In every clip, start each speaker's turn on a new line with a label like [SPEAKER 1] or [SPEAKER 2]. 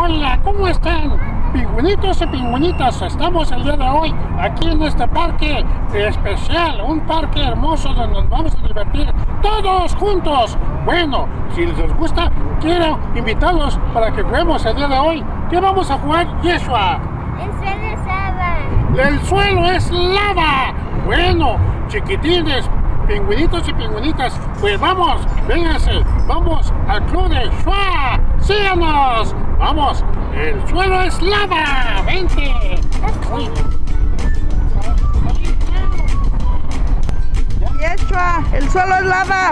[SPEAKER 1] Hola, ¿cómo están? Pingüinitos y pingüinitas, estamos el día de hoy aquí en este parque especial, un parque hermoso donde nos vamos a divertir todos juntos. Bueno, si les gusta, quiero invitarlos para que juguemos el día de hoy. ¿Qué vamos a jugar, Yeshua?
[SPEAKER 2] El suelo es lava.
[SPEAKER 1] ¡El suelo es lava! Bueno, chiquitines, pingüinitos y pingüinitas, pues vamos, vénganse, vamos al club de Shua. ¡Síganos! ¡Vamos! ¡El suelo es lava! ¡Vente!
[SPEAKER 3] Yeshua, el suelo es lava.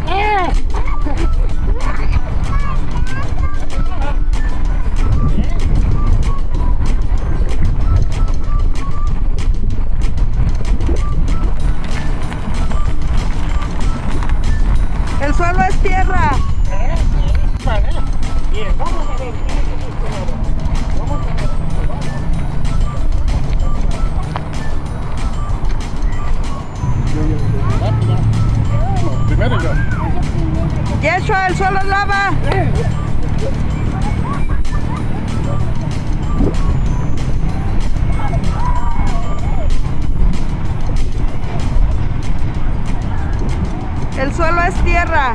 [SPEAKER 3] El suelo es tierra.
[SPEAKER 1] Vale. Bien, vamos a ver. Vamos a ver. No, primero yo.
[SPEAKER 3] Yeshua, el suelo es lava. El suelo es tierra.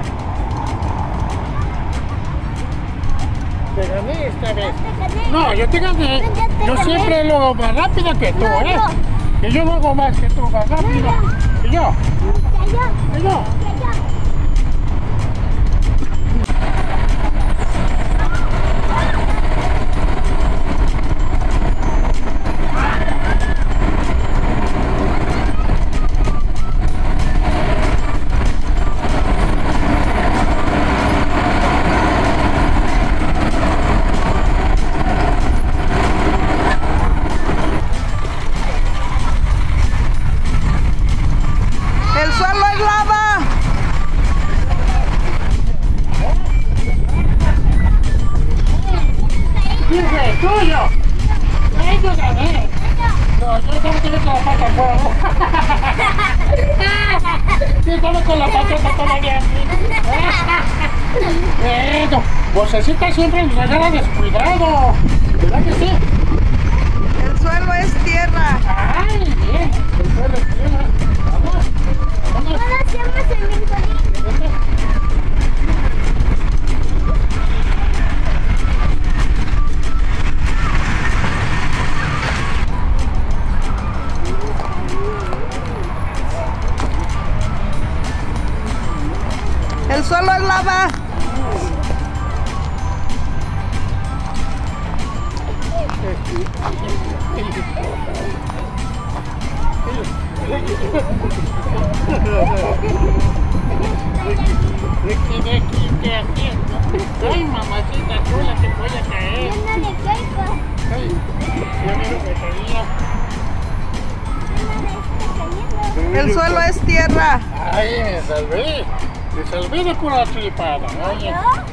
[SPEAKER 1] Te gané esta vez. No, yo te gané. Yo siempre lo hago más rápido que tú, ¿eh? Que yo lo hago más que tú, más rápido. Que yo. Que yo.
[SPEAKER 3] El suelo es lava.
[SPEAKER 1] Dice, tuyo. Yo gané. No, yo tengo que ir con la pata afuera, ¿no? Sí, estamos con la patota todavía. Bueno, vocecita siempre nos agarra descuidado. ¿Verdad que sí?
[SPEAKER 3] El suelo es tierra.
[SPEAKER 1] Ay, bien. El suelo es tierra. Vamos. Vamos.
[SPEAKER 2] ¿Cómo hacemos el brincolín?
[SPEAKER 3] El suelo es lava.
[SPEAKER 1] Ay, mamacita chula, que voy a caer.
[SPEAKER 2] Yo no le caigo.
[SPEAKER 1] Ay, yo miro que caía.
[SPEAKER 2] Yo no le estoy cayendo.
[SPEAKER 3] El suelo es tierra.
[SPEAKER 1] Ay, me salvé. Me salvé de pura tripada. Oye,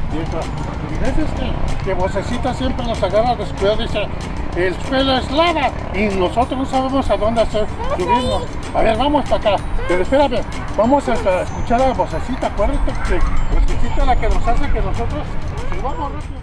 [SPEAKER 1] que vocecita siempre nos agarra descuidado. Dice, el suelo es lava y nosotros no sabemos a dónde hacer subirnos. A ver, vamos para acá. Pero espérame, vamos a escuchar a la vocecita. Acuérdate que vocecita es la que nos hace que nosotros subamos rápido.